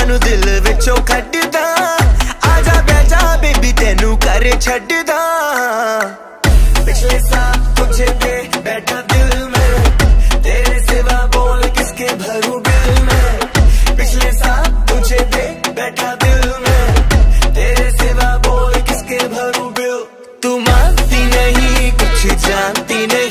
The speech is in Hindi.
सानू दिल विचों कड्डदा, आजा बैजा बेबी तेनू कर छड्डदा। पिछले साल तुझे पे बैठा दिल में, तेरे सिवा बोल किसके भरूं दिल में। पिछले साल तुझे पे बैठा दिल में, तेरे सिवा बोल किसके भरूं बिल। तू मानती नहीं कुछ जानती नहीं,